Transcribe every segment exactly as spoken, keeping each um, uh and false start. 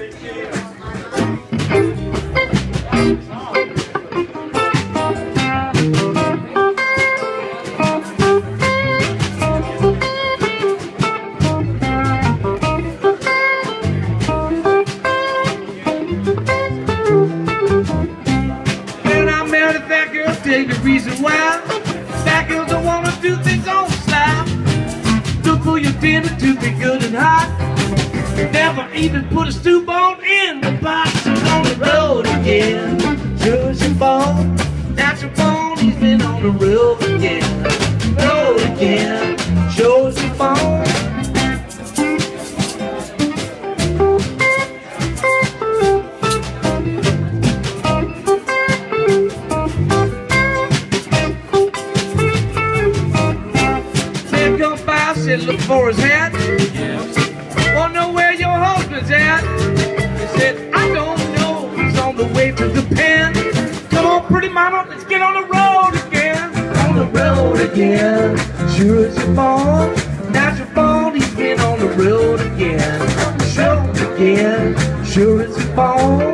The reason why that girls don't wanna do things on the slide. Look for your dinner to be good and hot. Never even put a stew bone in the box. He's on the road again. Sure as your bone, that's your bone. He's been on the road again. Road again. Sure as your bone. Said look for his hat. Wanna know where your husband's at? He said, I don't know. He's on the way to the pen. Come on, pretty mama, let's get on the road again. On the road again. Sure as you're born, that's your phone. He's been on the road again. Road again. Sure as you're born.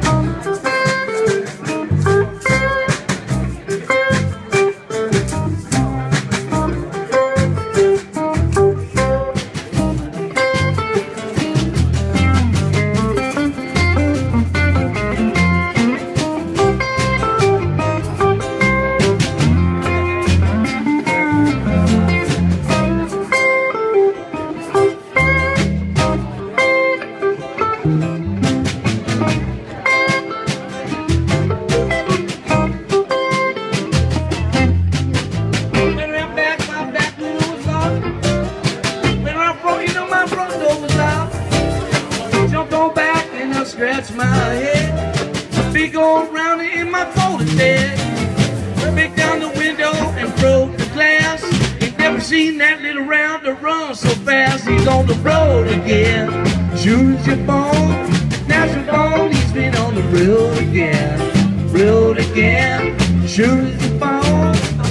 Scratch my head, big old roundie in my folded bed. Big down the window and broke the glass. Ain't never seen that little rounder run so fast. He's on the road again. Sure as you're born, that's your bone. He's been on the road again. Road again. Sure as you're born.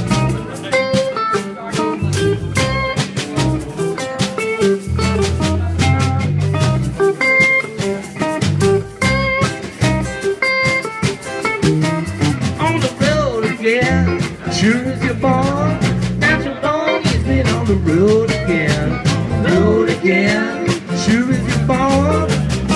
Sure as you're born, that's your bone. He's been on the road again, road again. Sure as you're born.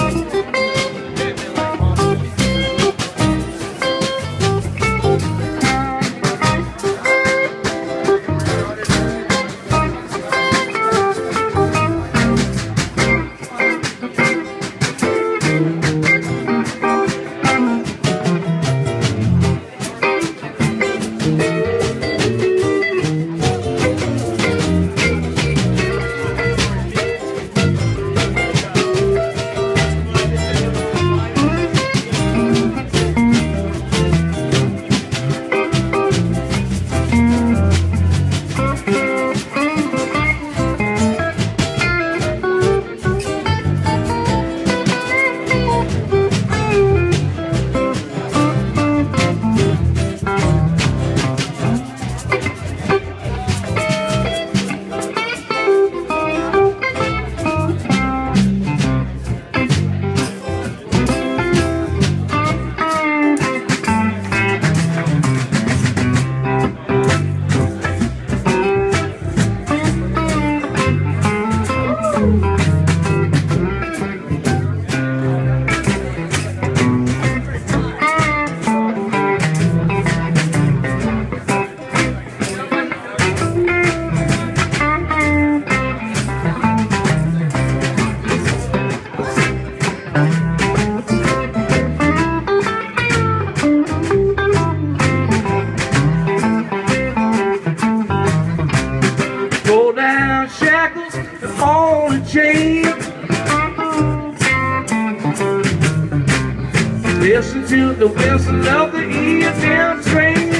Listen to the whistle of the E F M train.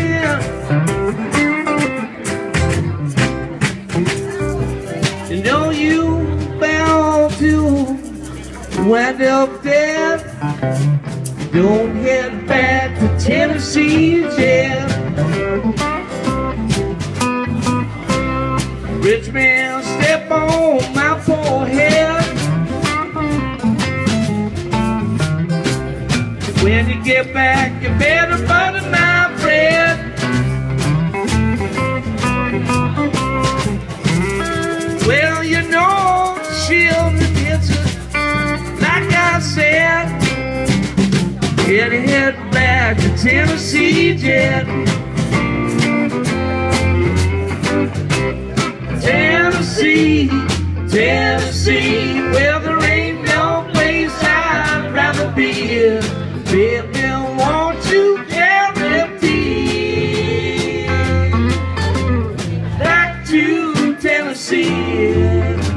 You know you bound to wind up dead. Don't head back to Tennessee yet. Rich man, step on my forehead. When you get back, you better butter my bread. Well, you know, she'll be dancing, like I said. And head back to Tennessee, Jet. Tennessee, Tennessee, well, there ain't no place I'd rather be. Baby, won't you guarantee back to Tennessee?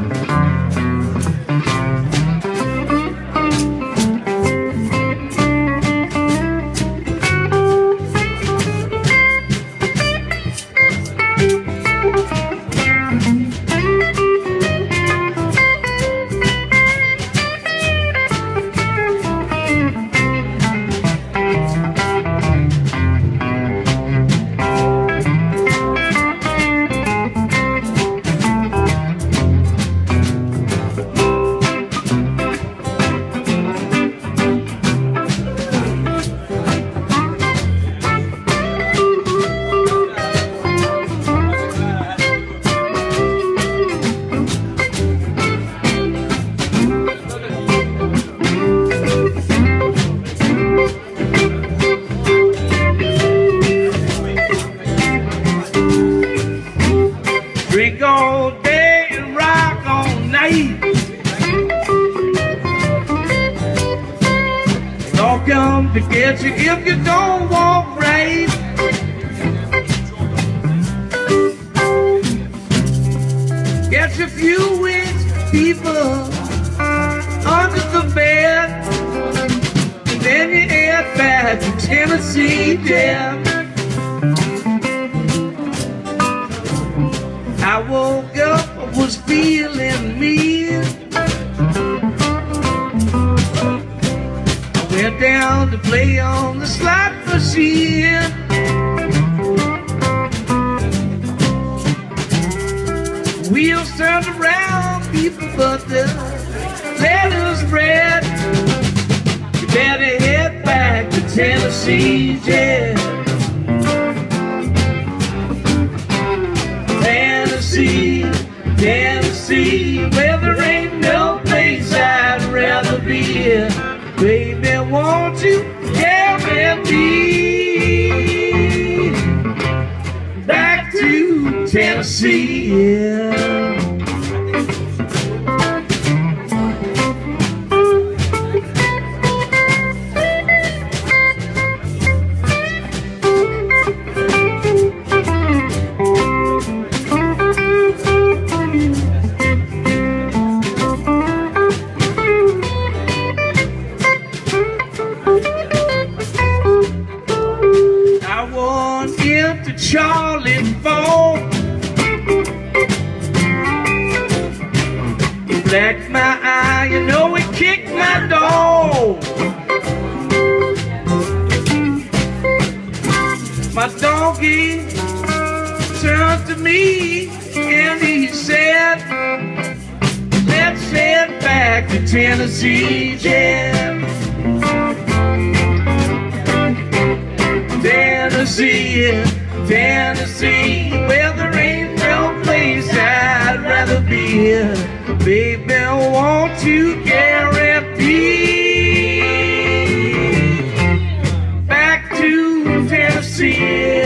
Drink all day and rock all night. I'll come to get you if you don't walk right. Get a few wings, people, under the bed. And then you head back to Tennessee, Jeff. I woke up, I was feeling mean. I went down to play on the slot machine. Wheels turned around, people, but the letters read. You better head back to Tennessee, yeah. Tennessee, Tennessee, well, there ain't no place I'd rather be. Baby, won't you guarantee back to Tennessee, yeah. To Charlie Fall, he blacked my eye, you know he kicked my dog. My doggy turned to me and he said, let's head back to Tennessee, yeah. Tennessee, yeah. Tennessee, well, there ain't no place I'd rather be. Baby, won't you guarantee back to Tennessee?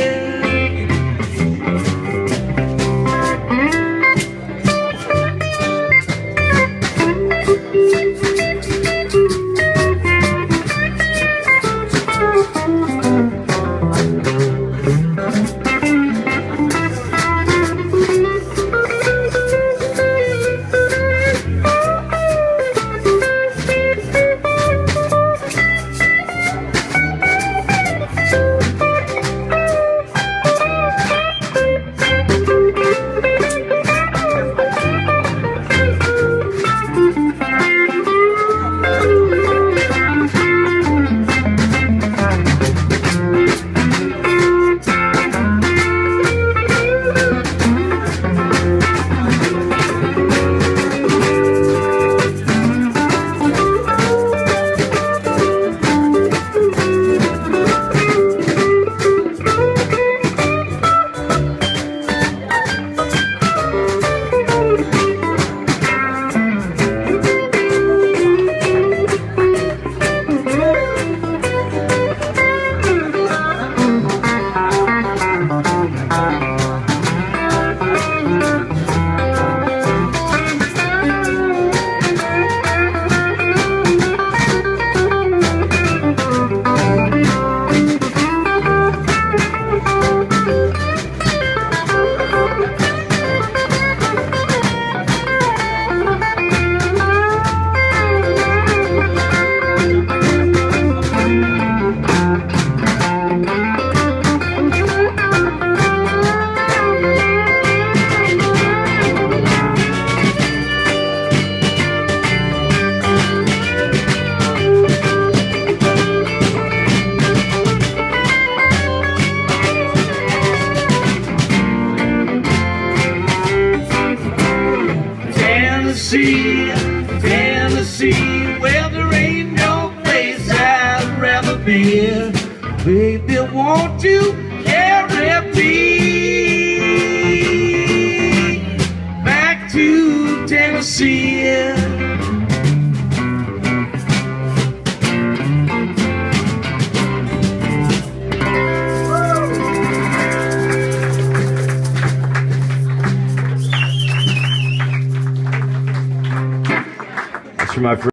Tennessee, Tennessee, where there ain't no place I'd rather be. Baby, won't you carry me back to Tennessee? That's for my